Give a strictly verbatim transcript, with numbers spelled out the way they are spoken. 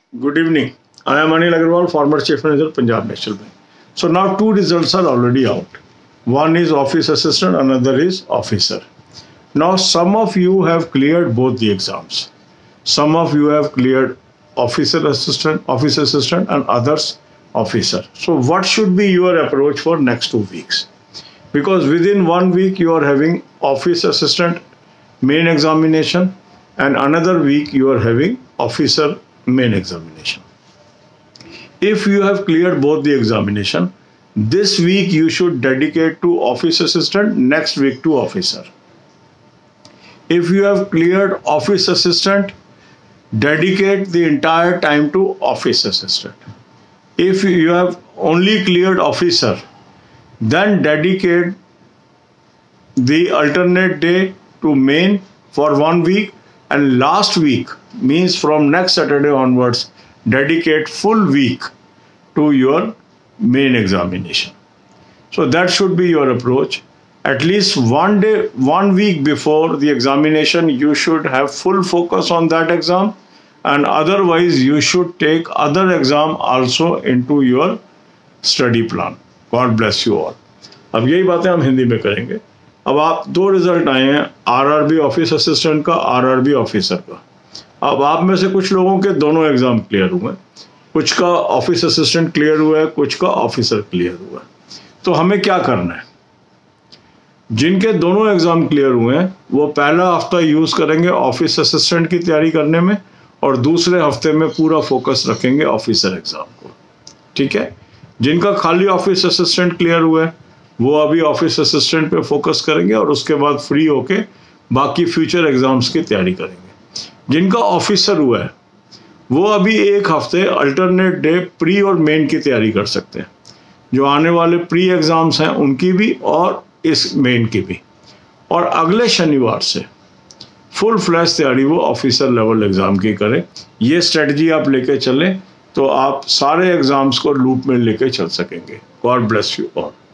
Good evening. I am Anil Agarwal, former Chief Manager, Punjab National Bank. So now two results are already out. One is office assistant, another is officer. Now some of you have cleared both the exams. Some of you have cleared officer assistant, office assistant, and others officer. So what should be your approach for next two weeks? Because within one week you are having office assistant main examination, and another week you are having officer main examination. If you have cleared both the examination, this week you should dedicate to office assistant, next week to officer. If you have cleared office assistant, dedicate the entire time to office assistant. If you have only cleared officer, then dedicate the alternate day to main for one week, and last week, means from next Saturday onwards, dedicate full week to your main examination. So that should be your approach. At least one day, one week before the examination, you should have full focus on that exam, and otherwise you should take other exam also into your study plan. God bless you all. अब यही बातें हम हिंदी में करेंगे. अब आप दो result आए हैं, आरआरबी ऑफिस असिस्टेंट का, आरआरबी ऑफिसर का. अब आप में से कुछ लोगों के दोनों एग्जाम क्लियर हुए, कुछ का ऑफिस असिस्टेंट क्लियर हुआ है, कुछ का ऑफिसर क्लियर हुआ है. तो हमें क्या करना है? जिनके दोनों एग्जाम क्लियर हुए हैं वो पहला हफ्ता यूज करेंगे ऑफिस असिस्टेंट की तैयारी करने में, और दूसरे हफ्ते में पूरा फोकस रखेंगे ऑफिसर एग्जाम को. ठीक है? जिनका खाली ऑफिस असिस्टेंट क्लियर हुआ है वो अभी ऑफिस असिस्टेंट पे फोकस करेंगे, और उसके बाद फ्री होके बाकी फ्यूचर एग्जाम्स की तैयारी करेंगे. जिनका ऑफिसर हुआ है वो अभी एक हफ्ते अल्टरनेट डे प्री और मेन की तैयारी कर सकते हैं. जो आने वाले प्री एग्जाम्स हैं उनकी भी और इस मेन की भी, और अगले शनिवार से फुल फ्लैश तैयारी वो ऑफिसर लेवल एग्जाम की करें. ये स्ट्रेटजी आप लेके चलें तो आप सारे एग्जाम्स को लूप में लेके चल सकेंगे. God bless you all.